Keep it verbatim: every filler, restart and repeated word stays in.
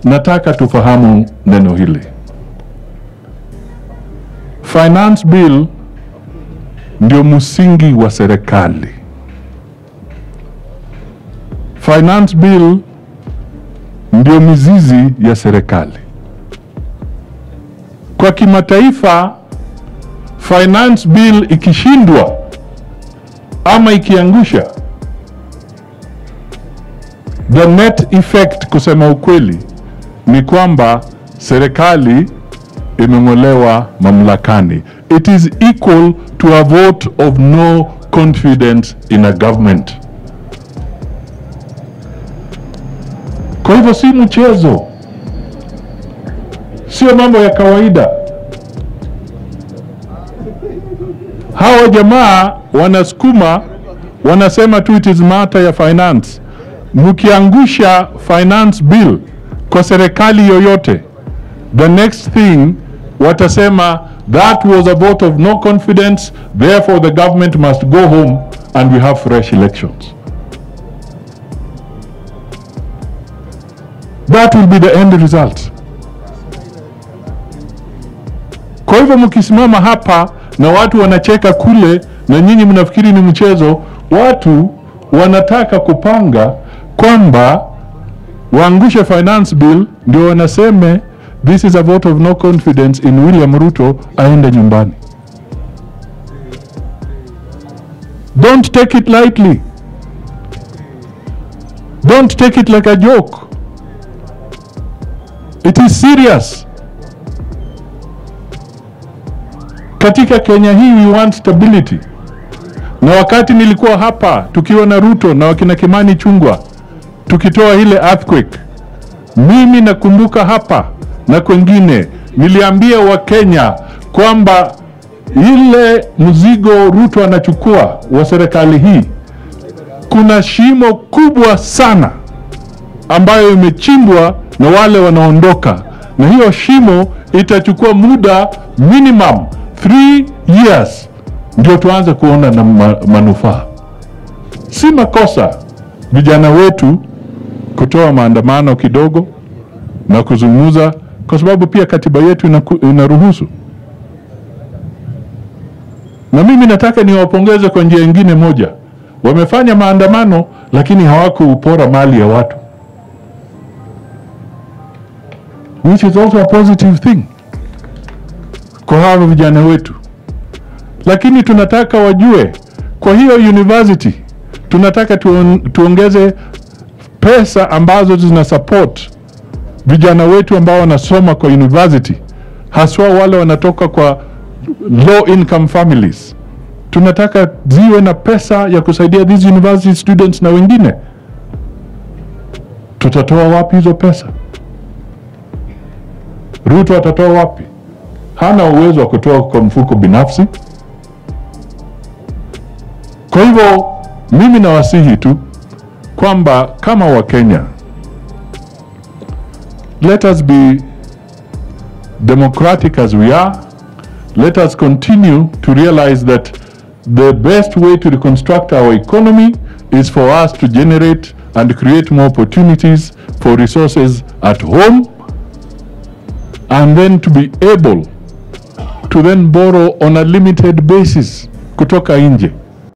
nataka tufahamu neno hili. Finance bill ndio msingi wa serikali. Finance bill ndio mizizi ya serikali. Kwa kimataifa, finance bill ikishindwa ama ikiangusha, the net effect, kusema ukweli, ni kwamba serikali imeng'olewa mamlakani. It is equal to a vote of no confidence in a government. Kwa hivyo si mchezo, sio mambo ya kawaida. Hawa jamaa wanasukuma, wanasema tu it is matter ya finance. Mkiangusha finance bill kwa serikali yoyote, the next thing watasema that was a vote of no confidence, therefore the government must go home and we have fresh elections. That will be the end result. Kwa hivyo mkisimama hapa na watu wanacheka kule na nyinyi mnafikiri ni mchezo, watu wanataka kupanga kwamba waangushe finance bill ndio wanaseme this is a vote of no confidence in William Ruto, aende nyumbani. Don't take it lightly. Don't take it like a joke. It is serious. Katika Kenya hii we want stability. Na wakati nilikuwa hapa tukiwa na Ruto na wakina Kimani Ichung'wah tukitoa ile earthquake, mimi nakumbuka hapa na kwengine niliambia wa Kenya kwamba ile mzigo Ruto anachukua wa serikali hii, kuna shimo kubwa sana ambayo imechimbwa na wale wanaondoka, na hiyo shimo itachukua muda minimum three years ndio tuanze kuona na manufaa. Si makosa vijana wetu kutoa maandamano kidogo na kuzungumza, kwa sababu pia katiba yetu inaruhusu. Na mimi nataka niwapongeze kwa njia nyingine moja. Wamefanya maandamano lakini hawakupora mali ya watu, which is also a positive thing kwa hawa vijana wetu. Lakini tunataka wajue, kwa hiyo university tunataka tuongeze pesa ambazo zina support vijana wetu ambao wanasoma kwa university, haswa wale wanatoka kwa low income families. Tunataka ziwe na pesa ya kusaidia these university students na wengine. Tutatoa wapi hizo pesa? Ruto atatoa wapi? Hana uwezo wa kutoa kwa mfuko binafsi. Kwa hivyo mimi nawasihi tu kwamba kama wa Kenya, let us be democratic as we are. Let us continue to realize that the best way to reconstruct our economy is for us to generate and create more opportunities for resources at home, and then to be able to then borrow on a limited basis kutoka nje.